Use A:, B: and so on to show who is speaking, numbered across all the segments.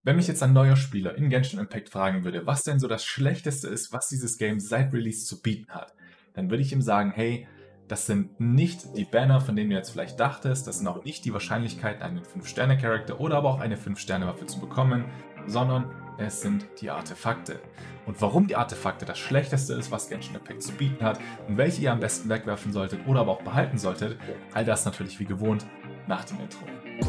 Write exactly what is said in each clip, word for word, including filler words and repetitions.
A: Wenn mich jetzt ein neuer Spieler in Genshin Impact fragen würde, was denn so das Schlechteste ist, was dieses Game seit Release zu bieten hat, dann würde ich ihm sagen, hey, das sind nicht die Banner, von denen du jetzt vielleicht dachtest, das sind auch nicht die Wahrscheinlichkeiten, einen fünf Sterne Charakter oder aber auch eine fünf Sterne Waffe zu bekommen, sondern es sind die Artefakte. Und warum die Artefakte das Schlechteste ist, was Genshin Impact zu bieten hat und welche ihr am besten wegwerfen solltet oder aber auch behalten solltet, all das natürlich wie gewohnt nach dem Intro.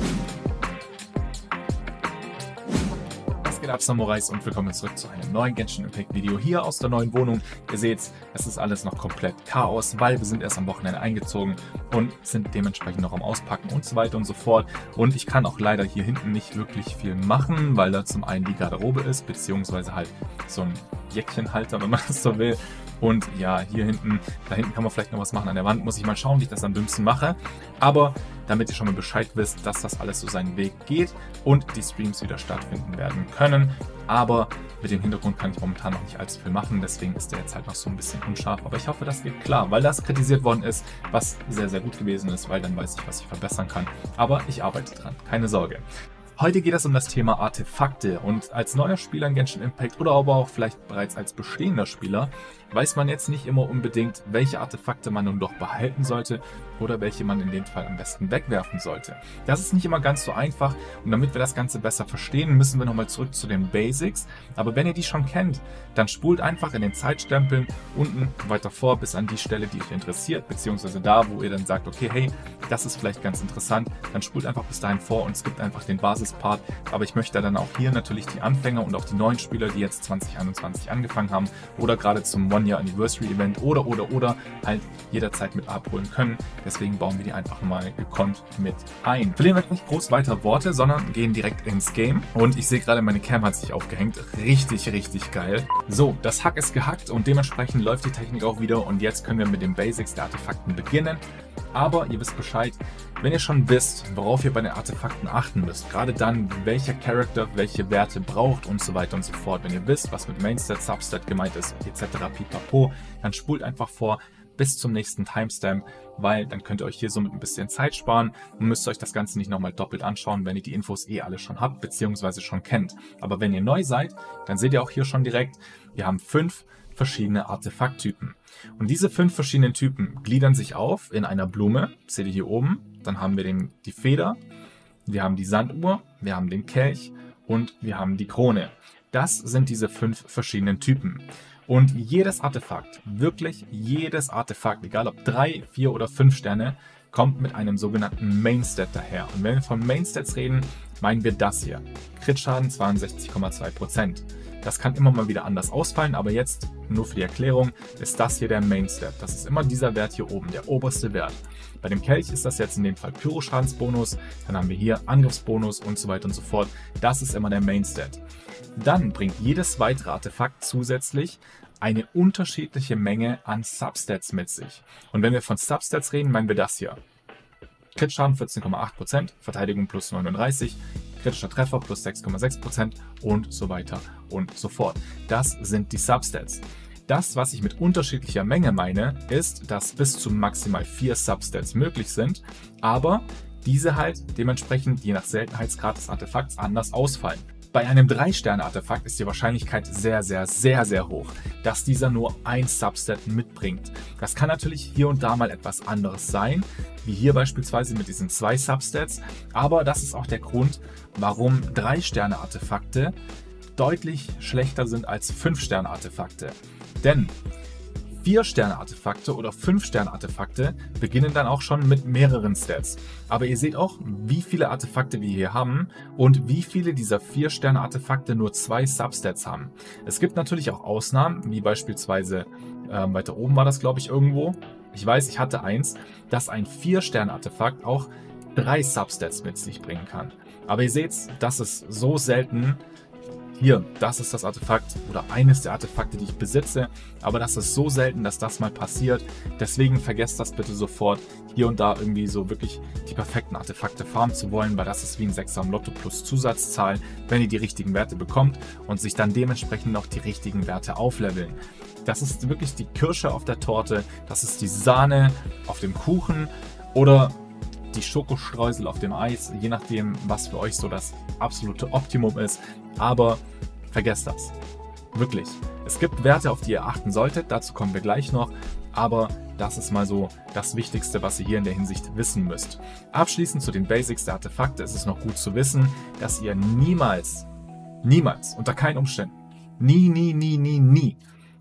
A: Was geht ab, Samurais, und willkommen zurück zu einem neuen Genshin Impact Video hier aus der neuen Wohnung. Ihr seht, es ist alles noch komplett Chaos, weil wir sind erst am Wochenende eingezogen und sind dementsprechend noch am Auspacken und so weiter und so fort. Und ich kann auch leider hier hinten nicht wirklich viel machen, weil da zum einen die Garderobe ist, beziehungsweise halt so ein Jäckchenhalter, wenn man das so will. Und ja, hier hinten, da hinten kann man vielleicht noch was machen an der Wand. Muss ich mal schauen, wie ich das am dümmsten mache. Aber damit ihr schon mal Bescheid wisst, dass das alles so seinen Weg geht und die Streams wieder stattfinden werden können. Aber mit dem Hintergrund kann ich momentan noch nicht allzu viel machen. Deswegen ist der jetzt halt noch so ein bisschen unscharf. Aber ich hoffe, das geht klar, weil das kritisiert worden ist, was sehr, sehr gut gewesen ist, weil dann weiß ich, was ich verbessern kann. Aber ich arbeite dran, keine Sorge. Heute geht es um das Thema Artefakte und als neuer Spieler in Genshin Impact oder aber auch vielleicht bereits als bestehender Spieler weiß man jetzt nicht immer unbedingt, welche Artefakte man nun doch behalten sollte oder welche man in dem Fall am besten wegwerfen sollte. Das ist nicht immer ganz so einfach und damit wir das Ganze besser verstehen, müssen wir nochmal zurück zu den Basics. Aber wenn ihr die schon kennt, dann spult einfach in den Zeitstempeln unten weiter vor bis an die Stelle, die euch interessiert, beziehungsweise da, wo ihr dann sagt, okay, hey, das ist vielleicht ganz interessant, dann spult einfach bis dahin vor und skippt einfach den Basispart. Aber ich möchte dann auch hier natürlich die Anfänger und auch die neuen Spieler, die jetzt zwanzig einundzwanzig angefangen haben oder gerade zum One-Year-Anniversary-Event oder, oder, oder halt jederzeit mit abholen können. Deswegen bauen wir die einfach mal gekonnt mit ein. Verlieren wir nicht groß weiter Worte, sondern gehen direkt ins Game. Und ich sehe gerade, meine Cam hat sich aufgehängt. Richtig, richtig geil. So, das Hack ist gehackt und dementsprechend läuft die Technik auch wieder. Und jetzt können wir mit den Basics der Artefakten beginnen. Aber ihr wisst Bescheid, wenn ihr schon wisst, worauf ihr bei den Artefakten achten müsst, gerade dann, welcher Charakter welche Werte braucht und so weiter und so fort, wenn ihr wisst, was mit Mainstat, Substat gemeint ist, et cetera pipapo, dann spult einfach vor bis zum nächsten Timestamp, weil dann könnt ihr euch hier somit ein bisschen Zeit sparen und müsst euch das Ganze nicht nochmal doppelt anschauen, wenn ihr die Infos eh alle schon habt, beziehungsweise schon kennt. Aber wenn ihr neu seid, dann seht ihr auch hier schon direkt, wir haben fünf verschiedene Artefakttypen. Und diese fünf verschiedenen Typen gliedern sich auf in einer Blume, seht ihr hier oben, dann haben wir den, die Feder, wir haben die Sanduhr, wir haben den Kelch und wir haben die Krone. Das sind diese fünf verschiedenen Typen. Und jedes Artefakt, wirklich jedes Artefakt, egal ob drei, vier oder fünf Sterne, kommt mit einem sogenannten Mainstat daher. Und wenn wir von Mainstats reden, meinen wir das hier. Crit-Schaden zweiundsechzig Komma zwei Prozent. Das kann immer mal wieder anders ausfallen, aber jetzt, nur für die Erklärung, ist das hier der Mainstat. Das ist immer dieser Wert hier oben, der oberste Wert. Bei dem Kelch ist das jetzt in dem Fall Pyro-Schadensbonus, dann haben wir hier Angriffsbonus und so weiter und so fort. Das ist immer der Mainstat. Dann bringt jedes weitere Artefakt zusätzlich eine unterschiedliche Menge an Substats mit sich. Und wenn wir von Substats reden, meinen wir das hier. Crit-Schaden vierzehn Komma acht Prozent, Verteidigung plus neununddreißig, kritischer Treffer plus sechs Komma sechs Prozent und so weiter und so fort. Das sind die Substats. Das, was ich mit unterschiedlicher Menge meine, ist, dass bis zu maximal vier Substats möglich sind, aber diese halt dementsprechend je nach Seltenheitsgrad des Artefakts anders ausfallen. Bei einem drei Sterne Artefakt ist die Wahrscheinlichkeit sehr, sehr, sehr, sehr hoch, dass dieser nur ein Substat mitbringt. Das kann natürlich hier und da mal etwas anderes sein, wie hier beispielsweise mit diesen zwei Substats, aber das ist auch der Grund, warum drei Sterne Artefakte deutlich schlechter sind als fünf Sterne Artefakte. Denn vier Sterne Artefakte oder fünf Sterne Artefakte beginnen dann auch schon mit mehreren Stats. Aber ihr seht auch, wie viele Artefakte wir hier haben und wie viele dieser vier Sterne Artefakte nur zwei Substats haben. Es gibt natürlich auch Ausnahmen, wie beispielsweise äh, weiter oben war das, glaube ich, irgendwo. Ich weiß, ich hatte eins, dass ein vier Sterne Artefakt auch drei Substats mit sich bringen kann. Aber ihr seht, das ist so selten. Hier, das ist das Artefakt oder eines der Artefakte, die ich besitze, aber das ist so selten, dass das mal passiert. Deswegen vergesst das bitte sofort, hier und da irgendwie so wirklich die perfekten Artefakte farmen zu wollen, weil das ist wie ein Sechser am Lotto plus Zusatzzahl, wenn ihr die richtigen Werte bekommt und sich dann dementsprechend noch die richtigen Werte aufleveln. Das ist wirklich die Kirsche auf der Torte, das ist die Sahne auf dem Kuchen oder die Schokostreusel auf dem Eis, je nachdem, was für euch so das absolute Optimum ist. Aber vergesst das. Wirklich. Es gibt Werte, auf die ihr achten solltet, dazu kommen wir gleich noch, aber das ist mal so das Wichtigste, was ihr hier in der Hinsicht wissen müsst. Abschließend zu den Basics der Artefakte ist es noch gut zu wissen, dass ihr niemals, niemals, unter keinen Umständen, nie, nie, nie, nie, nie,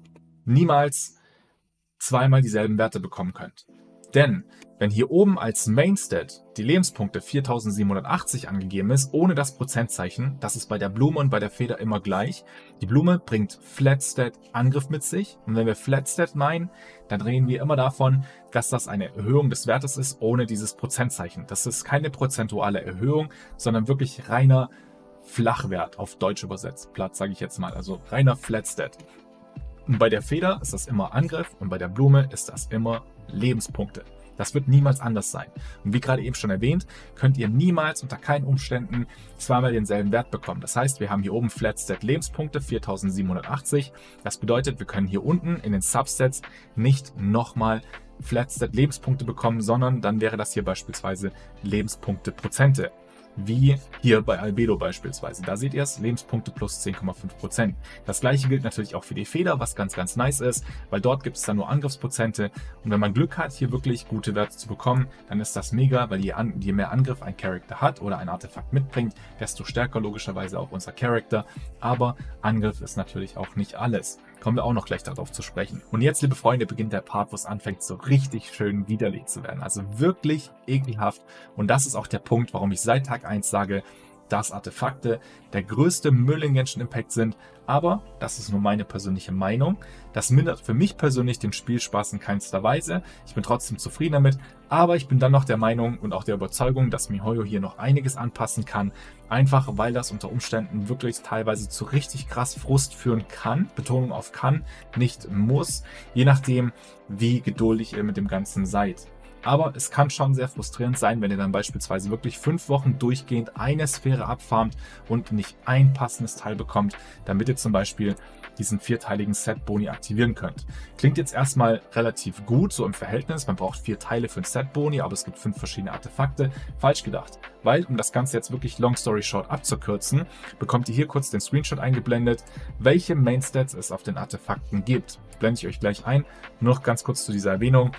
A: niemals zweimal dieselben Werte bekommen könnt. Denn wenn hier oben als Mainstat die Lebenspunkte viertausendsiebenhundertachtzig angegeben ist, ohne das Prozentzeichen, das ist bei der Blume und bei der Feder immer gleich. Die Blume bringt Flatstat Angriff mit sich. Und wenn wir Flatstat meinen, dann reden wir immer davon, dass das eine Erhöhung des Wertes ist, ohne dieses Prozentzeichen. Das ist keine prozentuale Erhöhung, sondern wirklich reiner Flachwert, auf Deutsch übersetzt. Platt sage ich jetzt mal, also reiner Flatstat. Und bei der Feder ist das immer Angriff und bei der Blume ist das immer Lebenspunkte. Das wird niemals anders sein. Und wie gerade eben schon erwähnt, könnt ihr niemals unter keinen Umständen zweimal denselben Wert bekommen. Das heißt, wir haben hier oben Flatstat Lebenspunkte viertausendsiebenhundertachtzig. Das bedeutet, wir können hier unten in den Substats nicht nochmal Flatstat Lebenspunkte bekommen, sondern dann wäre das hier beispielsweise Lebenspunkte Prozente. Wie hier bei Albedo beispielsweise. Da seht ihr es, Lebenspunkte plus zehn Komma fünf Prozent. Das gleiche gilt natürlich auch für die Feder, was ganz, ganz nice ist, weil dort gibt es dann nur Angriffsprozente. Und wenn man Glück hat, hier wirklich gute Werte zu bekommen, dann ist das mega, weil je, an, je mehr Angriff ein Charakter hat oder ein Artefakt mitbringt, desto stärker logischerweise auch unser Charakter. Aber Angriff ist natürlich auch nicht alles. Kommen wir auch noch gleich darauf zu sprechen. Und jetzt, liebe Freunde, beginnt der Part, wo es anfängt, so richtig schön widerlich zu werden. Also wirklich ekelhaft. Und das ist auch der Punkt, warum ich seit Tag eins sage, dass Artefakte der größte Müll in Genshin Impact sind. Aber, das ist nur meine persönliche Meinung, das mindert für mich persönlich den Spielspaß in keinster Weise. Ich bin trotzdem zufrieden damit, aber ich bin dann noch der Meinung und auch der Überzeugung, dass MiHoYo hier noch einiges anpassen kann. Einfach, weil das unter Umständen wirklich teilweise zu richtig krass Frust führen kann. Betonung auf kann, nicht muss, je nachdem, wie geduldig ihr mit dem Ganzen seid. Aber es kann schon sehr frustrierend sein, wenn ihr dann beispielsweise wirklich fünf Wochen durchgehend eine Sphäre abfarmt und nicht ein passendes Teil bekommt, damit ihr zum Beispiel diesen vierteiligen Set-Boni aktivieren könnt. Klingt jetzt erstmal relativ gut, so im Verhältnis. Man braucht vier Teile für ein Set-Boni, aber es gibt fünf verschiedene Artefakte. Falsch gedacht. Weil, um das Ganze jetzt wirklich long story short abzukürzen, bekommt ihr hier kurz den Screenshot eingeblendet, welche Mainstats es auf den Artefakten gibt. Blende ich euch gleich ein. Nur noch ganz kurz zu dieser Erwähnung.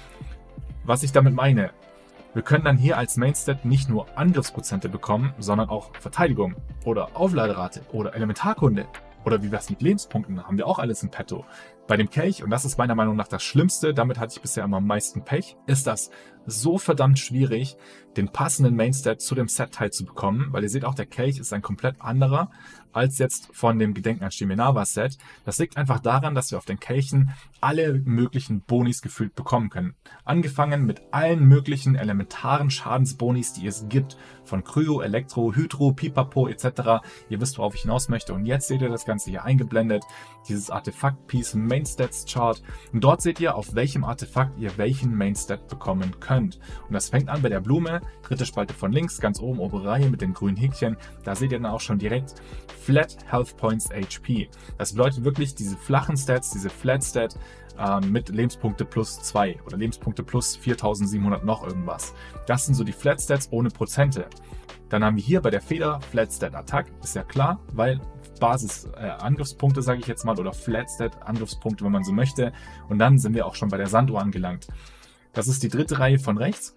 A: Was ich damit meine, wir können dann hier als Mainstat nicht nur Angriffsprozente bekommen, sondern auch Verteidigung oder Aufladerate oder Elementarkunde. Oder wie wär's mit Lebenspunkten? Haben wir auch alles in petto. Bei dem Kelch, und das ist meiner Meinung nach das Schlimmste, damit hatte ich bisher immer am meisten Pech, ist das so verdammt schwierig, den passenden Mainstat zu dem Set-Teil zu bekommen, weil ihr seht auch, der Kelch ist ein komplett anderer als jetzt von dem Gedenken an Shimenawa-Set. Das liegt einfach daran, dass wir auf den Kelchen alle möglichen Bonis gefühlt bekommen können. Angefangen mit allen möglichen elementaren Schadensbonis, die es gibt, von Kryo, Elektro, Hydro, Pipapo et cetera. Ihr wisst, worauf ich hinaus möchte. Und jetzt seht ihr das Ganze hier eingeblendet, dieses Artefakt-Piece Mainstats-Chart. Und dort seht ihr, auf welchem Artefakt ihr welchen Mainstat bekommen könnt. Und das fängt an bei der Blume, dritte Spalte von links, ganz oben, obere Reihe mit den grünen Häkchen. Da seht ihr dann auch schon direkt Flat Health Points H P. Das bedeutet wirklich diese flachen Stats, diese Flat Stat äh, mit Lebenspunkte plus zwei oder Lebenspunkte plus viertausendsiebenhundert noch irgendwas. Das sind so die Flat Stats ohne Prozente. Dann haben wir hier bei der Feder Flat Stat Attack, ist ja klar, weil Basis äh, Angriffspunkte, sage ich jetzt mal, oder Flat Stat Angriffspunkte, wenn man so möchte. Und dann sind wir auch schon bei der Sanduhr angelangt. Das ist die dritte Reihe von rechts.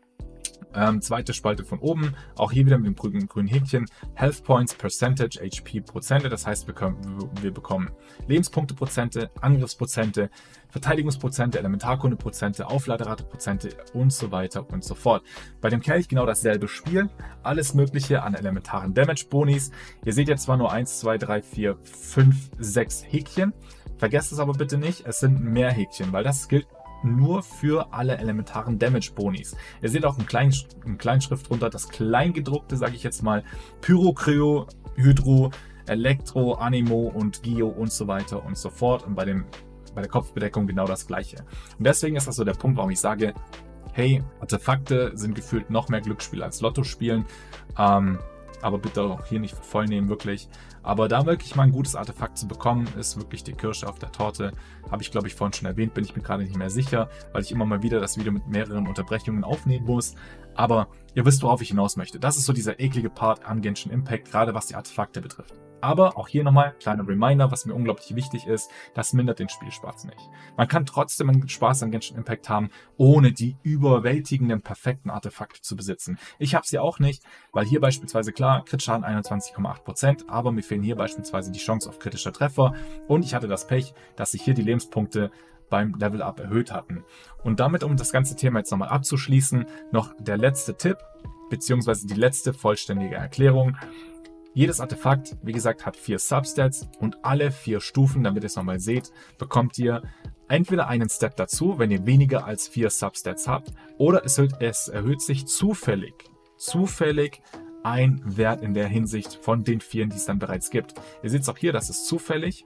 A: Ähm, zweite Spalte von oben, auch hier wieder mit dem grünen, grünen Häkchen, Health Points, Percentage, H P, Prozente, das heißt, wir, können, wir bekommen Lebenspunkte, Prozente, Angriffsprozente, Verteidigungsprozente, Elementarkunde, Prozente, Aufladerate, Prozente und so weiter und so fort. Bei dem Kelch genau dasselbe Spiel, alles mögliche an elementaren Damage-Bonis. Ihr seht jetzt zwar nur eins, zwei, drei, vier, fünf, sechs Häkchen, vergesst es aber bitte nicht, es sind mehr Häkchen, weil das gilt nur für alle elementaren Damage-Bonis. Ihr seht auch in, Klein, in Kleinschrift drunter das Kleingedruckte, sage ich jetzt mal, Pyro, Kryo, Hydro, Elektro, Animo und Gio und so weiter und so fort. Und bei, dem, bei der Kopfbedeckung genau das gleiche. Und deswegen ist das so der Punkt, warum ich sage, hey, Artefakte sind gefühlt noch mehr Glücksspiel als Lotto spielen. Ähm, aber bitte auch hier nicht voll nehmen, wirklich. Aber da wirklich mal ein gutes Artefakt zu bekommen, ist wirklich die Kirsche auf der Torte. Habe ich, glaube ich, vorhin schon erwähnt, bin ich mir gerade nicht mehr sicher, weil ich immer mal wieder das Video mit mehreren Unterbrechungen aufnehmen muss. Aber ihr wisst, worauf ich hinaus möchte. Das ist so dieser eklige Part an Genshin Impact, gerade was die Artefakte betrifft. Aber auch hier nochmal kleiner Reminder, was mir unglaublich wichtig ist, das mindert den Spielspaß nicht. Man kann trotzdem einen Spaß an Genshin Impact haben, ohne die überwältigenden, perfekten Artefakte zu besitzen. Ich habe sie auch nicht, weil hier beispielsweise, klar, Crit-Schaden einundzwanzig Komma acht Prozent, aber mir fehlen hier beispielsweise die Chance auf kritische Treffer und ich hatte das Pech, dass sich hier die Lebenspunkte beim Level-Up erhöht hatten. Und damit, um das ganze Thema jetzt nochmal abzuschließen, noch der letzte Tipp, beziehungsweise die letzte vollständige Erklärung. Jedes Artefakt, wie gesagt, hat vier Substats und alle vier Stufen, damit ihr es nochmal seht, bekommt ihr entweder einen Stat dazu, wenn ihr weniger als vier Substats habt, oder es erhöht, es erhöht sich zufällig, zufällig ein Wert in der Hinsicht von den vieren, die es dann bereits gibt. Ihr seht es auch hier, das ist zufällig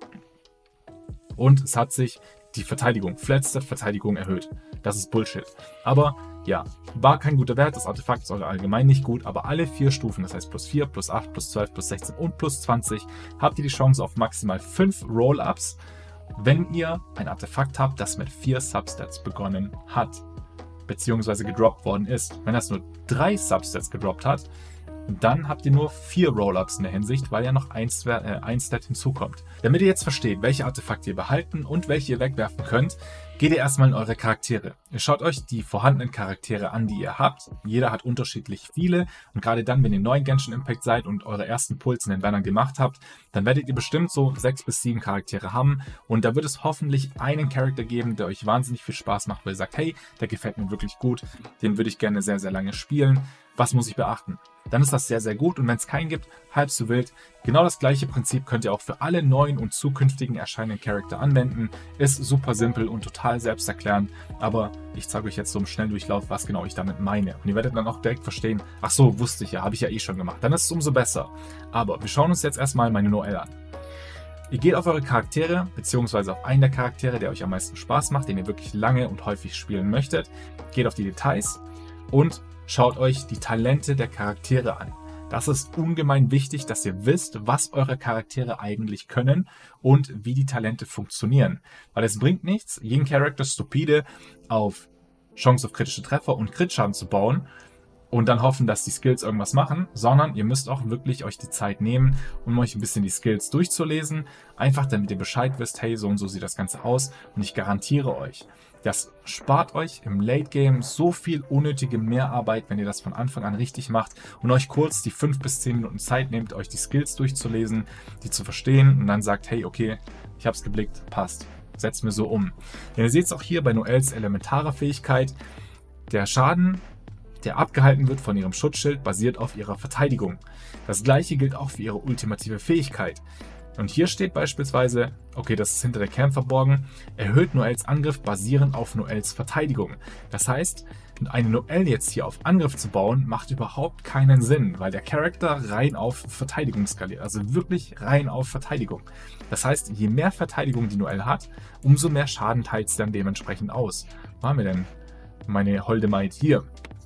A: und es hat sich die Verteidigung, Flatstat Verteidigung erhöht. Das ist Bullshit. Aber ja, war kein guter Wert, das Artefakt ist allgemein nicht gut, aber alle vier Stufen, das heißt plus vier, plus acht, plus zwölf, plus sechzehn und plus zwanzig, habt ihr die Chance auf maximal fünf Roll-Ups, wenn ihr ein Artefakt habt, das mit vier Substats begonnen hat, beziehungsweise gedroppt worden ist. Wenn das nur drei Substats gedroppt hat, dann habt ihr nur vier Roll-Ups in der Hinsicht, weil ja noch ein, äh, ein Stat hinzukommt. Damit ihr jetzt versteht, welche Artefakte ihr behalten und welche ihr wegwerfen könnt, geht ihr erstmal in eure Charaktere. Ihr schaut euch die vorhandenen Charaktere an, die ihr habt. Jeder hat unterschiedlich viele und gerade dann, wenn ihr neu in Genshin Impact seid und eure ersten Pulls in den Bannern gemacht habt, dann werdet ihr bestimmt so sechs bis sieben Charaktere haben und da wird es hoffentlich einen Charakter geben, der euch wahnsinnig viel Spaß macht, weil ihr sagt, hey, der gefällt mir wirklich gut, den würde ich gerne sehr, sehr lange spielen. Was muss ich beachten? Dann ist das sehr, sehr gut und wenn es keinen gibt, halb so wild. Genau das gleiche Prinzip könnt ihr auch für alle neuen und zukünftigen erscheinenden Charakter anwenden. Ist super simpel und total selbsterklärend, aber ich zeige euch jetzt so im Schnelldurchlauf, was genau ich damit meine. Und ihr werdet dann auch direkt verstehen, ach so, wusste ich ja, habe ich ja eh schon gemacht. Dann ist es umso besser. Aber wir schauen uns jetzt erstmal meine Noelle an. Ihr geht auf eure Charaktere, beziehungsweise auf einen der Charaktere, der euch am meisten Spaß macht, den ihr wirklich lange und häufig spielen möchtet. Geht auf die Details und schaut euch die Talente der Charaktere an. Das ist ungemein wichtig, dass ihr wisst, was eure Charaktere eigentlich können und wie die Talente funktionieren. Weil es bringt nichts, jeden Charakter stupide auf Chance auf kritische Treffer und Crit-Schaden zu bauen und dann hoffen, dass die Skills irgendwas machen, sondern ihr müsst auch wirklich euch die Zeit nehmen, um euch ein bisschen die Skills durchzulesen, einfach damit ihr Bescheid wisst, hey, so und so sieht das Ganze aus und ich garantiere euch, das spart euch im Late Game so viel unnötige Mehrarbeit, wenn ihr das von Anfang an richtig macht und euch kurz die fünf bis zehn Minuten Zeit nehmt, euch die Skills durchzulesen, die zu verstehen und dann sagt, hey, okay, ich habe es geblickt, passt, setzt mir so um. Denn ihr seht es auch hier bei Noelles elementarer Fähigkeit, der Schaden, der abgehalten wird von ihrem Schutzschild, basiert auf ihrer Verteidigung. Das gleiche gilt auch für ihre ultimative Fähigkeit. Und hier steht beispielsweise, okay, das ist hinter der Cam verborgen, erhöht Noelles Angriff basierend auf Noelles Verteidigung. Das heißt, eine Noelle jetzt hier auf Angriff zu bauen, macht überhaupt keinen Sinn, weil der Charakter rein auf Verteidigung skaliert, also wirklich rein auf Verteidigung. Das heißt, je mehr Verteidigung die Noelle hat, umso mehr Schaden teilt sie dann dementsprechend aus. Wo haben wir denn meine holde Maid hier?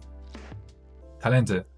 A: Talente.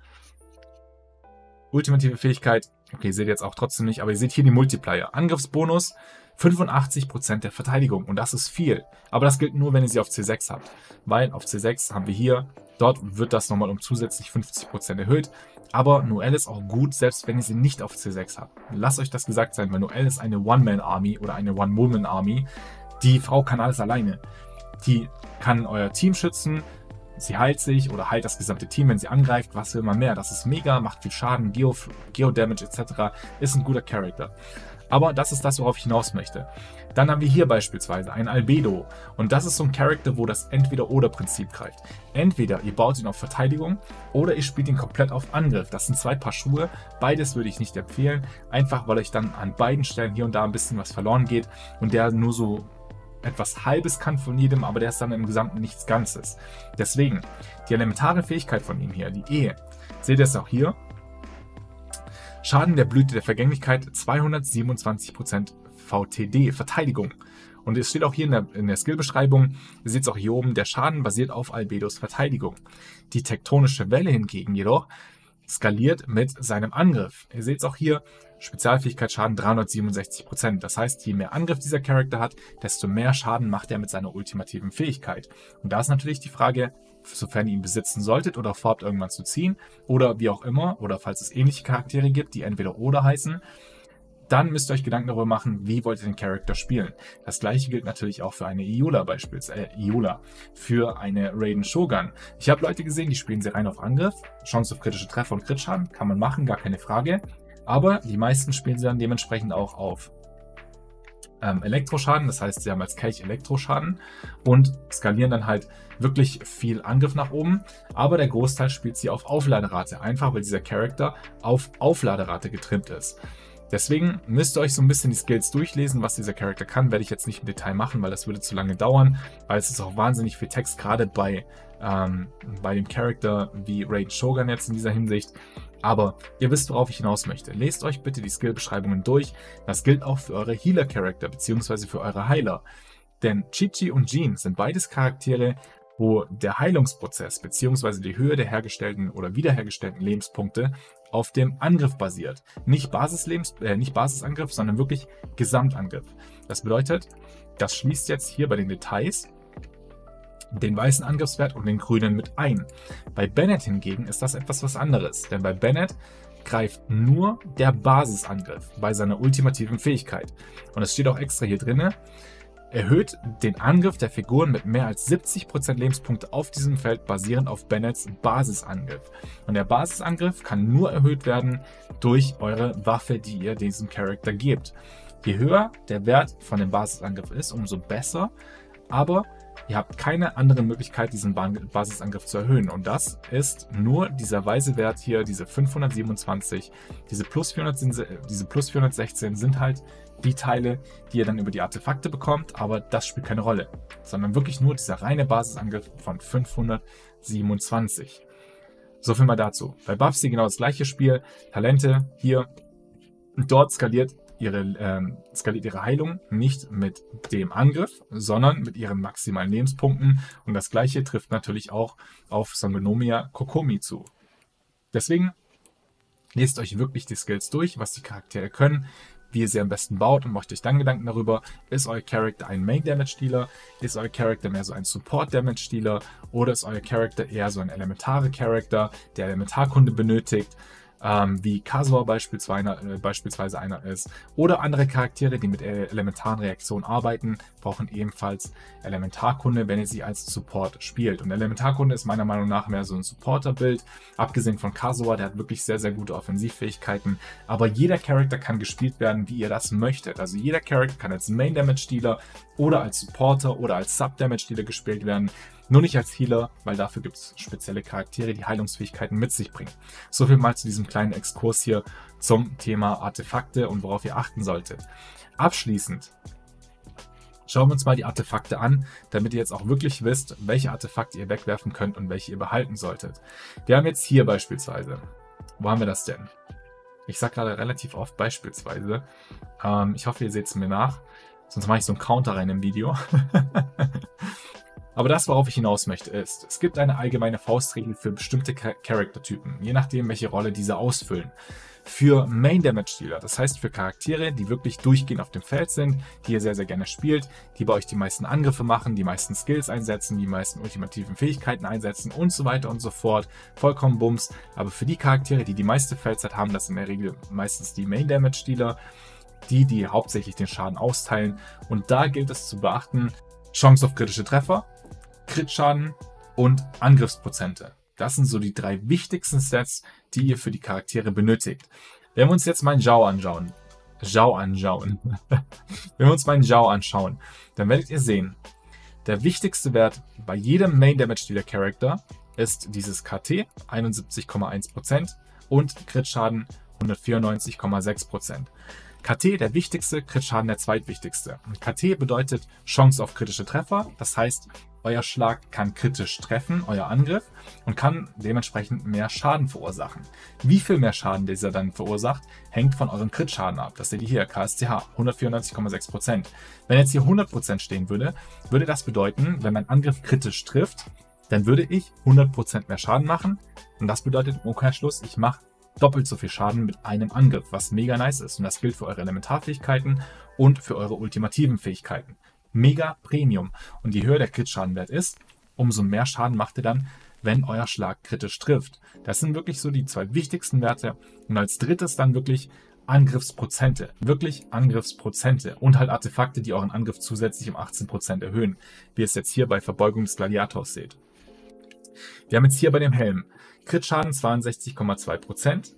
A: Ultimative Fähigkeit. Okay, seht ihr jetzt auch trotzdem nicht, aber ihr seht hier die Multiplier. Angriffsbonus, fünfundachtzig Prozent der Verteidigung und das ist viel. Aber das gilt nur, wenn ihr sie auf C sechs habt, weil auf C sechs haben wir hier, dort wird das nochmal um zusätzlich fünfzig Prozent erhöht. Aber Noelle ist auch gut, selbst wenn ihr sie nicht auf C sechs habt. Lasst euch das gesagt sein, weil Noelle ist eine One-Man-Army oder eine One-Woman-Army. Die Frau kann alles alleine. Die kann euer Team schützen, sie heilt sich oder heilt das gesamte Team, wenn sie angreift, was will man mehr. Das ist mega, macht viel Schaden, Geo, Geo-Damage et cetera. Ist ein guter Charakter. Aber das ist das, worauf ich hinaus möchte. Dann haben wir hier beispielsweise einen Albedo. Und das ist so ein Charakter, wo das Entweder-Oder-Prinzip greift. Entweder ihr baut ihn auf Verteidigung oder ihr spielt ihn komplett auf Angriff. Das sind zwei Paar Schuhe. Beides würde ich nicht empfehlen. Einfach, weil euch dann an beiden Stellen hier und da ein bisschen was verloren geht. Und der nur so etwas Halbes kann von jedem, aber der ist dann im Gesamten nichts Ganzes. Deswegen, die elementare Fähigkeit von ihm hier, die Ehe, seht ihr es auch hier? Schaden der Blüte der Vergänglichkeit, zweihundertsiebenundzwanzig Prozent V T D, Verteidigung. Und es steht auch hier in der, in der Skillbeschreibung, ihr seht es auch hier oben, der Schaden basiert auf Albedos Verteidigung. Die tektonische Welle hingegen jedoch skaliert mit seinem Angriff. Ihr seht es auch hier, Spezialfähigkeitsschaden dreihundertsiebenundsechzig Prozent. Das heißt, je mehr Angriff dieser Charakter hat, desto mehr Schaden macht er mit seiner ultimativen Fähigkeit. Und da ist natürlich die Frage, sofern ihr ihn besitzen solltet oder vorhabt irgendwann zu ziehen oder wie auch immer, oder falls es ähnliche Charaktere gibt, die entweder oder heißen, dann müsst ihr euch Gedanken darüber machen, wie wollt ihr den Charakter spielen. Das gleiche gilt natürlich auch für eine Iola beispielsweise, äh, Iola, für eine Raiden Shogun. Ich habe Leute gesehen, die spielen sie rein auf Angriff, Chance auf kritische Treffer und Crit-Schaden, kann man machen, gar keine Frage. Aber die meisten spielen sie dann dementsprechend auch auf ähm, Elektroschaden, das heißt, sie haben als Kelch Elektroschaden und skalieren dann halt wirklich viel Angriff nach oben. Aber der Großteil spielt sie auf Aufladerate, einfach weil dieser Charakter auf Aufladerate getrimmt ist. Deswegen müsst ihr euch so ein bisschen die Skills durchlesen, was dieser Charakter kann. Werde ich jetzt nicht im Detail machen, weil das würde zu lange dauern, weil es ist auch wahnsinnig viel Text, gerade bei, ähm, bei dem Charakter wie Raiden Shogun jetzt in dieser Hinsicht. Aber ihr wisst, worauf ich hinaus möchte. Lest euch bitte die Skill-Beschreibungen durch. Das gilt auch für eure Healer-Charakter bzw. für eure Heiler. Denn Chi-Chi und Jean sind beides Charaktere, wo der Heilungsprozess bzw. die Höhe der hergestellten oder wiederhergestellten Lebenspunkte auf dem Angriff basiert. Nicht, Basislebens äh, nicht Basisangriff, sondern wirklich Gesamtangriff. Das bedeutet, das schließt jetzt hier bei den Details den weißen Angriffswert und den grünen mit ein. Bei Bennett hingegen ist das etwas was anderes, denn bei Bennett greift nur der Basisangriff bei seiner ultimativen Fähigkeit. Und es steht auch extra hier drin, erhöht den Angriff der Figuren mit mehr als siebzig Prozent Lebenspunkte auf diesem Feld basierend auf Bennetts Basisangriff. Und der Basisangriff kann nur erhöht werden durch eure Waffe, die ihr diesem Charakter gebt. Je höher der Wert von dem Basisangriff ist, umso besser, aber ihr habt keine andere Möglichkeit, diesen Basisangriff zu erhöhen. Und das ist nur dieser weiße Wert hier, diese fünfhundertsiebenundzwanzig, diese plus, vierhundert, diese plus vierhundertsechzehn sind halt die Teile, die ihr dann über die Artefakte bekommt, aber das spielt keine Rolle, sondern wirklich nur dieser reine Basisangriff von fünfhundertsiebenundzwanzig. So viel mal dazu. Bei Bubsy genau das gleiche Spiel, Talente hier, dort skaliert ihre, ähm, skaliert ihre Heilung nicht mit dem Angriff, sondern mit ihren maximalen Lebenspunkten und das gleiche trifft natürlich auch auf Sangonomiya Kokomi zu. Deswegen lest euch wirklich die Skills durch, was die Charaktere können, wie ihr sie am besten baut und macht euch dann Gedanken darüber, ist euer Charakter ein Main Damage Dealer, ist euer Charakter mehr so ein Support Damage Dealer oder ist euer Charakter eher so ein elementare Charakter, der Elementarkunde benötigt, ähm, wie Kazuha beispielsweise, äh, beispielsweise einer ist, oder andere Charaktere, die mit äh, elementaren Reaktionen arbeiten, brauchen ebenfalls Elementarkunde, wenn ihr sie als Support spielt. Und Elementarkunde ist meiner Meinung nach mehr so ein Supporter-Bild, abgesehen von Kazuha, der hat wirklich sehr, sehr gute Offensivfähigkeiten, aber jeder Charakter kann gespielt werden, wie ihr das möchtet. Also jeder Charakter kann als Main Damage Dealer oder als Supporter oder als Sub Damage Dealer gespielt werden. Nur nicht als Healer, weil dafür gibt es spezielle Charaktere, die Heilungsfähigkeiten mit sich bringen. So viel mal zu diesem kleinen Exkurs hier zum Thema Artefakte und worauf ihr achten solltet. Abschließend schauen wir uns mal die Artefakte an, damit ihr jetzt auch wirklich wisst, welche Artefakte ihr wegwerfen könnt und welche ihr behalten solltet. Wir haben jetzt hier beispielsweise, wo haben wir das denn? Ich sage gerade relativ oft beispielsweise. Ähm, ich hoffe, ihr seht es mir nach, sonst mache ich so einen Counter rein im Video. Aber das, worauf ich hinaus möchte, ist, es gibt eine allgemeine Faustregel für bestimmte Charaktertypen, je nachdem, welche Rolle diese ausfüllen. Für Main Damage Dealer, das heißt für Charaktere, die wirklich durchgehend auf dem Feld sind, die ihr sehr, sehr gerne spielt, die bei euch die meisten Angriffe machen, die meisten Skills einsetzen, die meisten ultimativen Fähigkeiten einsetzen und so weiter und so fort. Vollkommen Bums. Aber für die Charaktere, die die meiste Feldzeit haben, das sind in der Regel meistens die Main Damage Dealer, die, die hauptsächlich den Schaden austeilen. Und da gilt es zu beachten, Chance auf kritische Treffer, Crit-Schaden und Angriffsprozente. Das sind so die drei wichtigsten Stats, die ihr für die Charaktere benötigt. Wenn wir uns jetzt mal einen Zhao anschauen, Zhao anschauen, wenn wir uns mal einen Zhao anschauen, dann werdet ihr sehen, der wichtigste Wert bei jedem Main Damage Dealer Charakter ist dieses K T, einundsiebzig Komma eins Prozent und Crit-Schaden hundertvierundneunzig Komma sechs Prozent. K T der wichtigste, Crit-Schaden der zweitwichtigste. K T bedeutet Chance auf kritische Treffer, das heißt, euer Schlag kann kritisch treffen, euer Angriff, und kann dementsprechend mehr Schaden verursachen. Wie viel mehr Schaden dieser dann verursacht, hängt von eurem Crit-Schaden ab. Das seht ihr hier, K S C H, hundertvierundneunzig Komma sechs Prozent. Wenn jetzt hier hundert Prozent stehen würde, würde das bedeuten, wenn mein Angriff kritisch trifft, dann würde ich hundert Prozent mehr Schaden machen. Und das bedeutet im Umkehrschluss, ich mache doppelt so viel Schaden mit einem Angriff, was mega nice ist. Und das gilt für eure Elementarfähigkeiten und für eure ultimativen Fähigkeiten. Mega Premium. Und je höher der Crit-Schadenwert ist, umso mehr Schaden macht ihr dann, wenn euer Schlag kritisch trifft. Das sind wirklich so die zwei wichtigsten Werte. Und als drittes dann wirklich Angriffsprozente. Wirklich Angriffsprozente. Und halt Artefakte, die euren Angriff zusätzlich um achtzehn Prozent erhöhen. Wie ihr es jetzt hier bei Verbeugung des Gladiators seht. Wir haben jetzt hier bei dem Helm Crit-Schaden zweiundsechzig Komma zwei Prozent,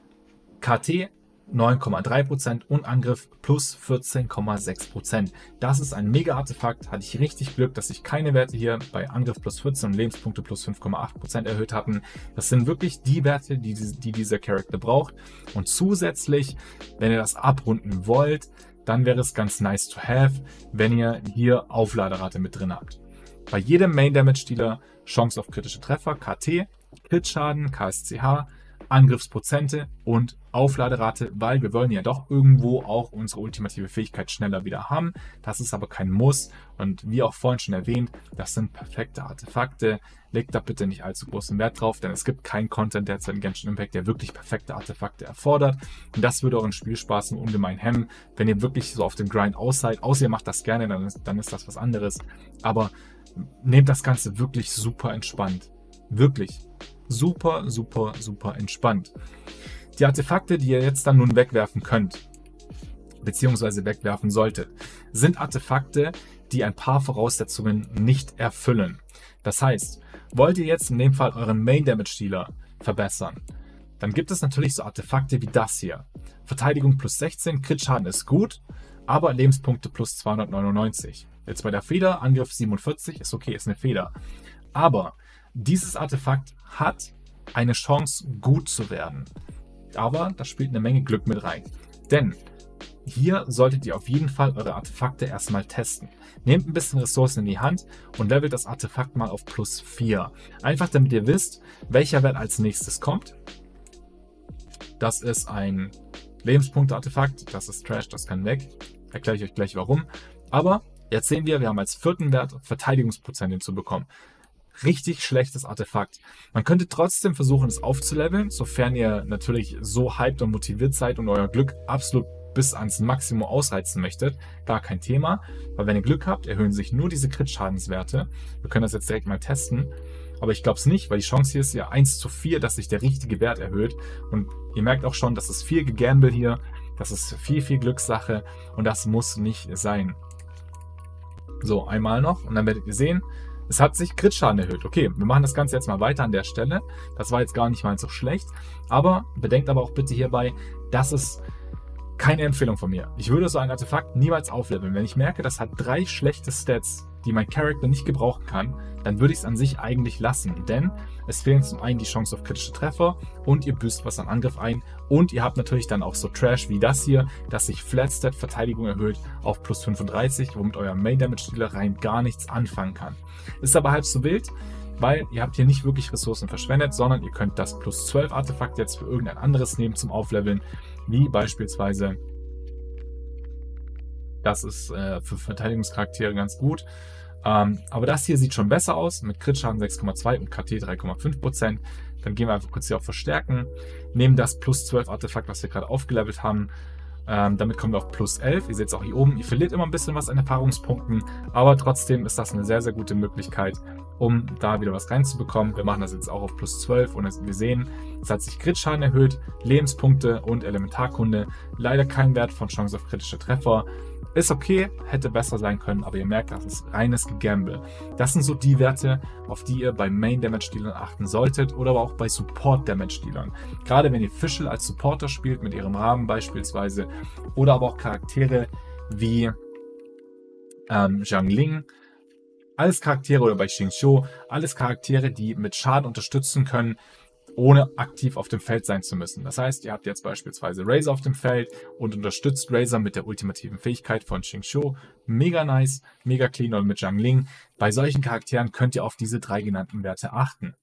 A: K T neun Komma drei Prozent und Angriff plus vierzehn Komma sechs Prozent. Das ist ein Mega-Artefakt. Hatte ich richtig Glück, dass ich keine Werte hier bei Angriff plus vierzehn und Lebenspunkte plus fünf Komma acht Prozent erhöht hatten. Das sind wirklich die Werte, die, die dieser Charakter braucht. Und zusätzlich, wenn ihr das abrunden wollt, dann wäre es ganz nice to have, wenn ihr hier Aufladerate mit drin habt. Bei jedem Main-Damage-Dealer Chance auf kritische Treffer, K T, Crit-Schaden, K S C H, Angriffsprozente und Aufladerate, weil wir wollen ja doch irgendwo auch unsere ultimative Fähigkeit schneller wieder haben. Das ist aber kein Muss und wie auch vorhin schon erwähnt, das sind perfekte Artefakte. Legt da bitte nicht allzu großen Wert drauf, denn es gibt keinen Content derzeit in Genshin Impact, der wirklich perfekte Artefakte erfordert. Und das würde euren Spielspaß ungemein hemmen, wenn ihr wirklich so auf dem Grind aus seid. Außer ihr macht das gerne, dann ist, dann ist das was anderes. Aber nehmt das Ganze wirklich super entspannt. Wirklich. Super, super, super entspannt. Die Artefakte, die ihr jetzt dann nun wegwerfen könnt, beziehungsweise wegwerfen solltet, sind Artefakte, die ein paar Voraussetzungen nicht erfüllen. Das heißt, wollt ihr jetzt in dem Fall euren Main Damage Dealer verbessern, dann gibt es natürlich so Artefakte wie das hier. Verteidigung plus sechzehn, Crit-Schaden ist gut, aber Lebenspunkte plus zweihundertneunundneunzig. Jetzt bei der Feder, Angriff siebenundvierzig, ist okay, ist eine Feder. Aber dieses Artefakt hat eine Chance, gut zu werden. Aber da spielt eine Menge Glück mit rein. Denn hier solltet ihr auf jeden Fall eure Artefakte erstmal testen. Nehmt ein bisschen Ressourcen in die Hand und levelt das Artefakt mal auf plus vier. Einfach damit ihr wisst, welcher Wert als nächstes kommt. Das ist ein Lebenspunkte-Artefakt. Das ist Trash, das kann weg. Erkläre ich euch gleich warum. Aber jetzt sehen wir, wir haben als vierten Wert Verteidigungsprozent hinzubekommen. Richtig schlechtes Artefakt. Man könnte trotzdem versuchen, es aufzuleveln, sofern ihr natürlich so hyped und motiviert seid und euer Glück absolut bis ans Maximum ausreizen möchtet. Gar kein Thema, weil wenn ihr Glück habt, erhöhen sich nur diese Crit-Schadenswerte. Wir können das jetzt direkt mal testen, aber ich glaube es nicht, weil die Chance hier ist ja eins zu vier, dass sich der richtige Wert erhöht. Und ihr merkt auch schon, das ist viel Gegamble hier, das ist viel, viel Glückssache und das muss nicht sein. So, einmal noch und dann werdet ihr sehen, es hat sich Crit-Schaden erhöht. Okay, wir machen das Ganze jetzt mal weiter an der Stelle. Das war jetzt gar nicht mal so schlecht. Aber bedenkt aber auch bitte hierbei, das ist keine Empfehlung von mir. Ich würde so ein Artefakt niemals aufleveln. Wenn ich merke, das hat drei schlechte Stats, die mein Charakter nicht gebrauchen kann, dann würde ich es an sich eigentlich lassen. Denn es fehlen zum einen die Chance auf kritische Treffer und ihr büßt was an Angriff ein. Und ihr habt natürlich dann auch so Trash wie das hier, dass sich Flatstat Verteidigung erhöht auf plus fünfunddreißig, womit euer Main Damage Dealer rein gar nichts anfangen kann. Ist aber halb so wild, weil ihr habt hier nicht wirklich Ressourcen verschwendet, sondern ihr könnt das plus zwölf Artefakt jetzt für irgendein anderes nehmen zum Aufleveln, wie beispielsweise, das ist äh, für Verteidigungscharaktere ganz gut. Ähm, aber das hier sieht schon besser aus, mit Crit-Schaden sechs Komma zwei und K T drei Komma fünf Prozent. Dann gehen wir einfach kurz hier auf Verstärken, nehmen das plus zwölf Artefakt, was wir gerade aufgelevelt haben. Ähm, damit kommen wir auf plus elf. Ihr seht es auch hier oben. Ihr verliert immer ein bisschen was an Erfahrungspunkten, aber trotzdem ist das eine sehr, sehr gute Möglichkeit, um da wieder was reinzubekommen. Wir machen das jetzt auch auf plus zwölf und wir sehen, es hat sich Crit-Schaden erhöht, Lebenspunkte und Elementarkunde. Leider kein Wert von Chance auf kritische Treffer. Ist okay, hätte besser sein können, aber ihr merkt, das ist reines Gegamble. Das sind so die Werte, auf die ihr bei Main Damage Dealern achten solltet oder aber auch bei Support Damage Dealern. Gerade wenn ihr Fischl als Supporter spielt, mit ihrem Rahmen beispielsweise, oder aber auch Charaktere wie ähm, Zhang Ling, alles Charaktere oder bei Xingqiu, alles Charaktere, die mit Schaden unterstützen können, ohne aktiv auf dem Feld sein zu müssen. Das heißt, ihr habt jetzt beispielsweise Razor auf dem Feld und unterstützt Razor mit der ultimativen Fähigkeit von Xingqiu. Mega nice, mega clean, oder mit Zhang Ling. Bei solchen Charakteren könnt ihr auf diese drei genannten Werte achten.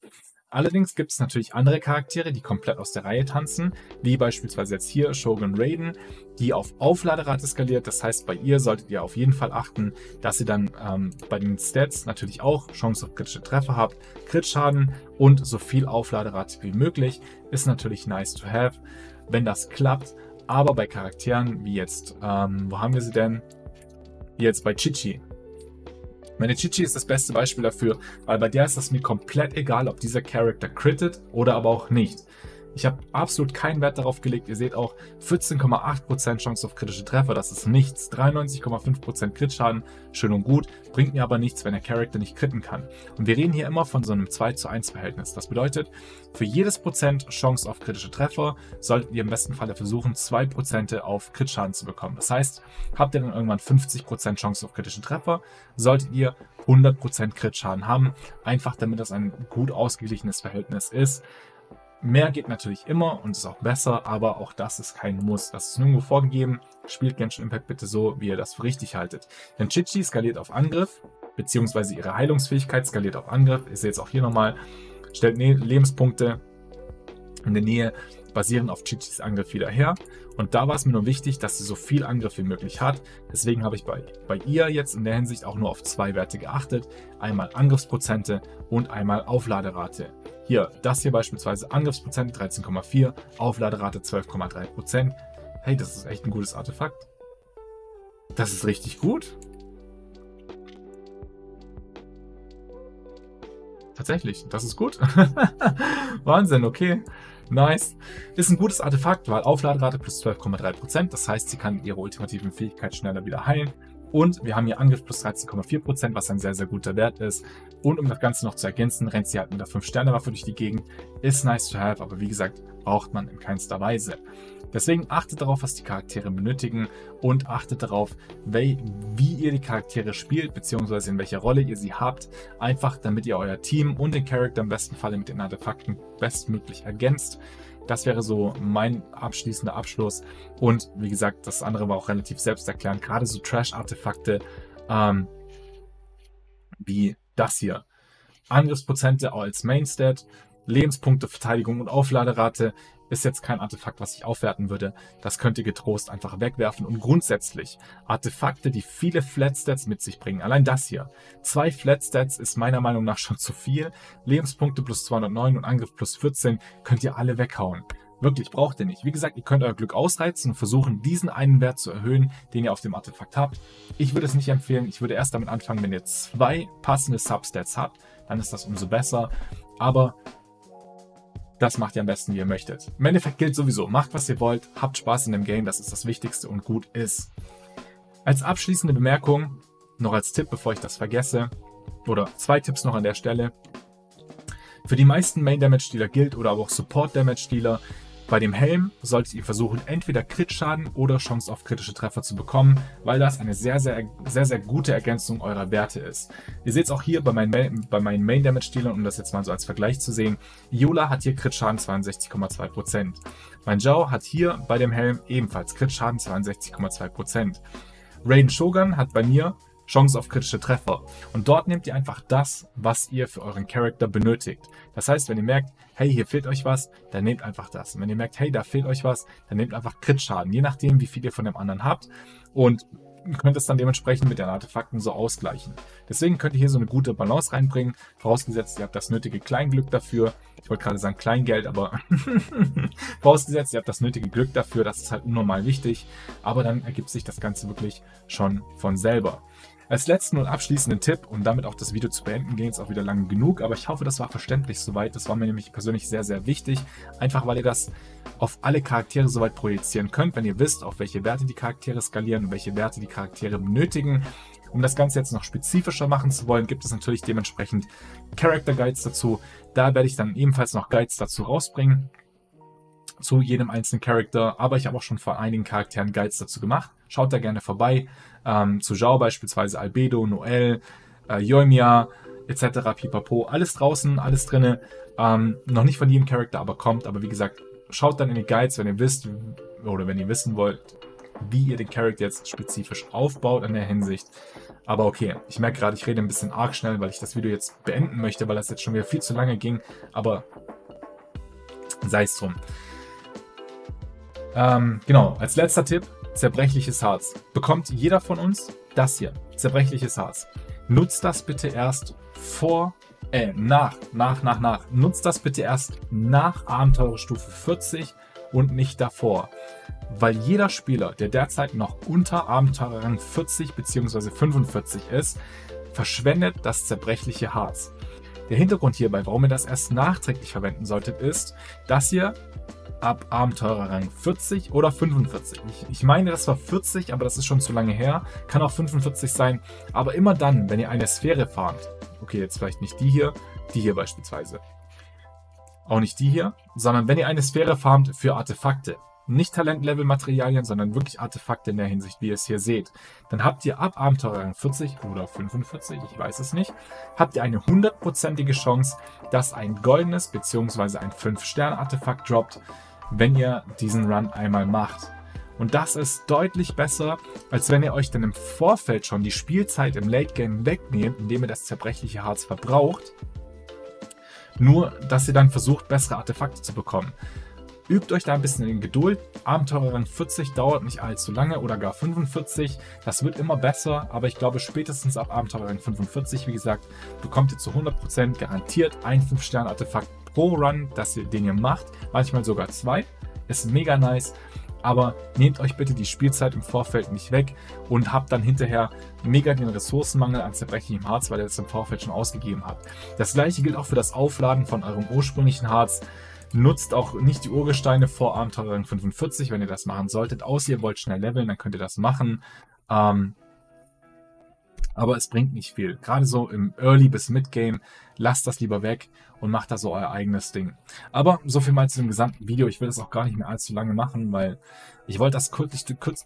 A: Allerdings gibt es natürlich andere Charaktere, die komplett aus der Reihe tanzen, wie beispielsweise jetzt hier Shogun Raiden, die auf Aufladerate skaliert. Das heißt, bei ihr solltet ihr auf jeden Fall achten, dass ihr dann ähm, bei den Stats natürlich auch Chance auf kritische Treffer habt, Crit-Schaden und so viel Aufladerate wie möglich. Ist natürlich nice to have, wenn das klappt. Aber bei Charakteren wie jetzt, ähm, wo haben wir sie denn? Jetzt bei Chichi. Meine Chichi ist das beste Beispiel dafür, weil bei der ist es mir komplett egal, ob dieser Charakter crittet oder aber auch nicht. Ich habe absolut keinen Wert darauf gelegt. Ihr seht auch vierzehn Komma acht Prozent Chance auf kritische Treffer, das ist nichts. dreiundneunzig Komma fünf Prozent Crit-Schaden, schön und gut, bringt mir aber nichts, wenn der Charakter nicht critten kann. Und wir reden hier immer von so einem zwei zu eins Verhältnis. Das bedeutet, für jedes Prozent Chance auf kritische Treffer solltet ihr im besten Falle versuchen, zwei Prozent auf Crit-Schaden zu bekommen. Das heißt, habt ihr dann irgendwann fünfzig Prozent Chance auf kritischen Treffer, solltet ihr hundert Prozent Crit-Schaden haben, einfach damit das ein gut ausgeglichenes Verhältnis ist. Mehr geht natürlich immer und ist auch besser, aber auch das ist kein Muss. Das ist nirgendwo vorgegeben. Spielt Genshin Impact bitte so, wie ihr das für richtig haltet. Denn Chichi skaliert auf Angriff, beziehungsweise ihre Heilungsfähigkeit skaliert auf Angriff. Ich sehe jetzt auch hier nochmal, stellt Lebenspunkte in der Nähe basierend auf Chichis Angriff wieder her. Und da war es mir nur wichtig, dass sie so viel Angriff wie möglich hat. Deswegen habe ich bei, bei ihr jetzt in der Hinsicht auch nur auf zwei Werte geachtet. Einmal Angriffsprozente und einmal Aufladerate. Hier, das hier beispielsweise Angriffsprozent dreizehn Komma vier, Aufladerate zwölf Komma drei Prozent. Hey, das ist echt ein gutes Artefakt. Das ist richtig gut. Tatsächlich, das ist gut. Wahnsinn, okay. Nice. Ist ein gutes Artefakt, weil Aufladerate plus zwölf Komma drei Prozent. Das heißt, sie kann ihre ultimativen Fähigkeiten schneller wieder heilen. Und wir haben hier Angriff plus dreizehn Komma vier Prozent, was ein sehr, sehr guter Wert ist. Und um das Ganze noch zu ergänzen, rennt sie halt mit der fünf Sterne Waffe durch die Gegend. Ist nice to have, aber wie gesagt, braucht man in keinster Weise. Deswegen achtet darauf, was die Charaktere benötigen und achtet darauf, wie ihr die Charaktere spielt, beziehungsweise in welcher Rolle ihr sie habt. Einfach, damit ihr euer Team und den Charakter im besten Falle mit den Artefakten bestmöglich ergänzt. Das wäre so mein abschließender Abschluss. Und wie gesagt, das andere war auch relativ selbsterklärend. Gerade so Trash-Artefakte ähm, wie das hier. Angriffsprozente als Mainstat, Lebenspunkte, Verteidigung und Aufladerate ist jetzt kein Artefakt, was ich aufwerten würde. Das könnt ihr getrost einfach wegwerfen. Und grundsätzlich Artefakte, die viele Flatstats mit sich bringen. Allein das hier. Zwei Flatstats ist meiner Meinung nach schon zu viel. Lebenspunkte plus zweihundertneun und Angriff plus vierzehn könnt ihr alle weghauen. Wirklich, braucht ihr nicht. Wie gesagt, ihr könnt euer Glück ausreizen und versuchen, diesen einen Wert zu erhöhen, den ihr auf dem Artefakt habt. Ich würde es nicht empfehlen. Ich würde erst damit anfangen, wenn ihr zwei passende Substats habt. Dann ist das umso besser. Aber das macht ihr am besten, wie ihr möchtet. Im Endeffekt gilt sowieso, macht was ihr wollt, habt Spaß in dem Game, das ist das Wichtigste und gut ist. Als abschließende Bemerkung, noch als Tipp, bevor ich das vergesse, oder zwei Tipps noch an der Stelle. Für die meisten Main-Damage-Dealer gilt oder aber auch Support-Damage-Dealer, bei dem Helm solltet ihr versuchen, entweder Crit-Schaden oder Chance auf kritische Treffer zu bekommen, weil das eine sehr, sehr, sehr, sehr gute Ergänzung eurer Werte ist. Ihr seht es auch hier bei meinen, bei meinen Main-Damage-Dealern, um das jetzt mal so als Vergleich zu sehen. Iola hat hier Crit-Schaden zweiundsechzig Komma zwei Prozent. Mein Zhao hat hier bei dem Helm ebenfalls Crit-Schaden zweiundsechzig Komma zwei Prozent. Raiden Shogun hat bei mir Chance auf kritische Treffer. Und dort nehmt ihr einfach das, was ihr für euren Charakter benötigt. Das heißt, wenn ihr merkt, hey, hier fehlt euch was, dann nehmt einfach das. Und wenn ihr merkt, hey, da fehlt euch was, dann nehmt einfach Crit-Schaden, je nachdem, wie viel ihr von dem anderen habt. Und könnt es dann dementsprechend mit den Artefakten so ausgleichen. Deswegen könnt ihr hier so eine gute Balance reinbringen, vorausgesetzt, ihr habt das nötige Kleinglück dafür. Ich wollte gerade sagen Kleingeld, aber vorausgesetzt, ihr habt das nötige Glück dafür, das ist halt unnormal wichtig. Aber dann ergibt sich das Ganze wirklich schon von selber. Als letzten und abschließenden Tipp, und damit auch das Video zu beenden, ging jetzt auch wieder lang genug, aber ich hoffe, das war verständlich soweit. Das war mir nämlich persönlich sehr, sehr wichtig, einfach weil ihr das auf alle Charaktere soweit projizieren könnt, wenn ihr wisst, auf welche Werte die Charaktere skalieren und welche Werte die Charaktere benötigen. Um das Ganze jetzt noch spezifischer machen zu wollen, gibt es natürlich dementsprechend Character Guides dazu. Da werde ich dann ebenfalls noch Guides dazu rausbringen, zu jedem einzelnen Charakter, aber ich habe auch schon von einigen Charakteren Guides dazu gemacht. Schaut da gerne vorbei. Ähm, zu Zhao beispielsweise Albedo, Noelle, äh, Yoimiya et cetera. Pipapo. Alles draußen, alles drinne. Ähm, noch nicht von jedem Charakter, aber kommt. Aber wie gesagt, schaut dann in die Guides, wenn ihr wisst oder wenn ihr wissen wollt, wie ihr den Charakter jetzt spezifisch aufbaut in der Hinsicht. Aber okay, ich merke gerade, ich rede ein bisschen arg schnell, weil ich das Video jetzt beenden möchte, weil das jetzt schon wieder viel zu lange ging. Aber sei es drum. Ähm, genau, als letzter Tipp, zerbrechliches Harz. Bekommt jeder von uns das hier, zerbrechliches Harz. Nutzt das bitte erst vor, äh, nach, nach, nach, nach. Nutzt das bitte erst nach Abenteurerstufe vierzig und nicht davor. Weil jeder Spieler, der derzeit noch unter Abenteurerrang vierzig bzw. fünfundvierzig ist, verschwendet das zerbrechliche Harz. Der Hintergrund hierbei, warum ihr das erst nachträglich verwenden solltet, ist, dass ihr ab Abenteurerrang vierzig oder fünfundvierzig. Ich, ich meine, das war vierzig, aber das ist schon zu lange her. Kann auch fünfundvierzig sein. Aber immer dann, wenn ihr eine Sphäre farmt, okay, jetzt vielleicht nicht die hier, die hier beispielsweise. Auch nicht die hier, sondern wenn ihr eine Sphäre farmt für Artefakte, nicht Talentlevel-Materialien, sondern wirklich Artefakte in der Hinsicht, wie ihr es hier seht, dann habt ihr ab Abenteurerrang vierzig oder fünfundvierzig, ich weiß es nicht, habt ihr eine hundertprozentige Chance, dass ein goldenes bzw. ein fünf Sterne Artefakt droppt, wenn ihr diesen Run einmal macht. Und das ist deutlich besser, als wenn ihr euch dann im Vorfeld schon die Spielzeit im Late Game wegnehmt, indem ihr das zerbrechliche Harz verbraucht, nur dass ihr dann versucht, bessere Artefakte zu bekommen. Übt euch da ein bisschen in Geduld. Abenteurerrang vierzig dauert nicht allzu lange oder gar fünfundvierzig. Das wird immer besser, aber ich glaube spätestens ab Abenteurerrang fünfundvierzig, wie gesagt, bekommt ihr zu hundert Prozent garantiert ein fünf Sterne Artefakt pro Run, das ihr, den ihr macht. Manchmal sogar zwei. Ist mega nice. Aber nehmt euch bitte die Spielzeit im Vorfeld nicht weg und habt dann hinterher mega den Ressourcenmangel an zerbrechlichem Harz, weil ihr das im Vorfeld schon ausgegeben habt. Das gleiche gilt auch für das Aufladen von eurem ursprünglichen Harz. Nutzt auch nicht die Urgesteine vor Abenteurerrang fünfundvierzig, wenn ihr das machen solltet. Außer ihr wollt schnell leveln, dann könnt ihr das machen. Ähm, aber es bringt nicht viel. Gerade so im Early bis Mid-Game, lasst das lieber weg und macht da so euer eigenes Ding. Aber so viel mal zu dem gesamten Video. Ich will das auch gar nicht mehr allzu lange machen, weil ich wollte das kurz, kurz,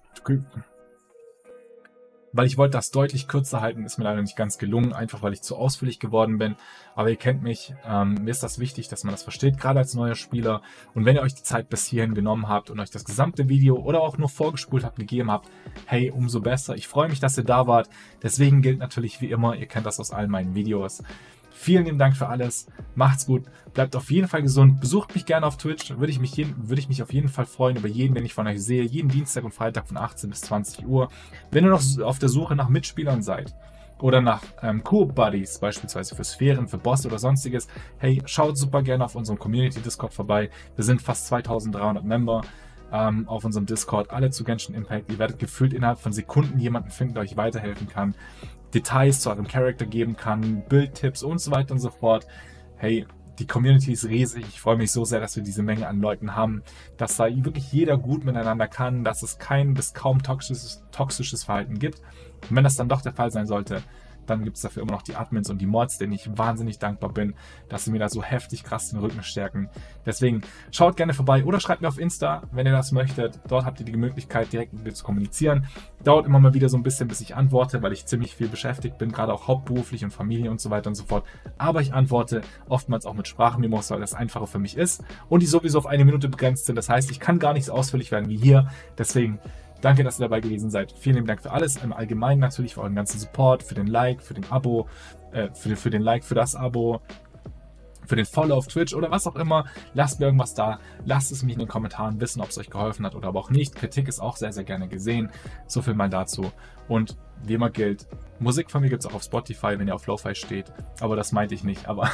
A: weil ich wollte das deutlich kürzer halten, ist mir leider nicht ganz gelungen, einfach weil ich zu ausführlich geworden bin. Aber ihr kennt mich, ähm, mir ist das wichtig, dass man das versteht, gerade als neuer Spieler. Und wenn ihr euch die Zeit bis hierhin genommen habt und euch das gesamte Video oder auch nur vorgespult habt, gegeben habt, hey, umso besser. Ich freue mich, dass ihr da wart. Deswegen gilt natürlich wie immer, ihr kennt das aus allen meinen Videos. Vielen lieben Dank für alles. Macht's gut. Bleibt auf jeden Fall gesund. Besucht mich gerne auf Twitch. Würde ich mich, jeden, würde ich mich auf jeden Fall freuen über jeden, den ich von euch sehe. Jeden Dienstag und Freitag von achtzehn bis zwanzig Uhr. Wenn ihr noch auf der Suche nach Mitspielern seid oder nach ähm, Coop-Buddies, beispielsweise für Sphären, für Boss oder sonstiges, hey, schaut super gerne auf unserem Community-Discord vorbei. Wir sind fast zweitausenddreihundert Member ähm, auf unserem Discord. Alle zu Genshin Impact. Ihr werdet gefühlt innerhalb von Sekunden jemanden finden, der euch weiterhelfen kann. Details zu eurem Charakter geben kann, Bildtipps und so weiter und so fort. Hey, die Community ist riesig. Ich freue mich so sehr, dass wir diese Menge an Leuten haben, dass da wirklich jeder gut miteinander kann, dass es kein bis kaum toxisches, toxisches Verhalten gibt. Und wenn das dann doch der Fall sein sollte, dann gibt es dafür immer noch die Admins und die Mods, denen ich wahnsinnig dankbar bin, dass sie mir da so heftig krass den Rücken stärken. Deswegen schaut gerne vorbei oder schreibt mir auf Insta, wenn ihr das möchtet. Dort habt ihr die Möglichkeit, direkt mit mir zu kommunizieren. Dauert immer mal wieder so ein bisschen, bis ich antworte, weil ich ziemlich viel beschäftigt bin, gerade auch hauptberuflich und Familie und so weiter und so fort. Aber ich antworte oftmals auch mit Sprachmemos, weil das einfacher für mich ist und die sowieso auf eine Minute begrenzt sind. Das heißt, ich kann gar nicht so ausführlich werden wie hier. Deswegen danke, dass ihr dabei gewesen seid. Vielen lieben Dank für alles. Im Allgemeinen natürlich für euren ganzen Support, für den Like, für den Abo, äh, für, den, für den Like, für das Abo, für den Follow auf Twitch oder was auch immer. Lasst mir irgendwas da. Lasst es mich in den Kommentaren wissen, ob es euch geholfen hat oder aber auch nicht. Kritik ist auch sehr, sehr gerne gesehen. So viel mal dazu. Und wie immer gilt, Musik von mir gibt es auch auf Spotify, wenn ihr auf Lo-Fi steht. Aber das meinte ich nicht. Aber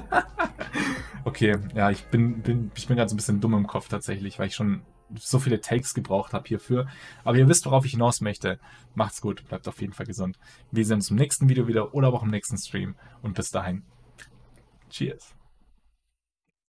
A: okay, ja, ich bin, bin, ich bin gerade so ein bisschen dumm im Kopf tatsächlich, weil ich schon so viele Takes gebraucht habe hierfür. Aber ihr wisst, worauf ich hinaus möchte. Macht's gut, bleibt auf jeden Fall gesund. Wir sehen uns im nächsten Video wieder oder aber auch im nächsten Stream. Und bis dahin, cheers.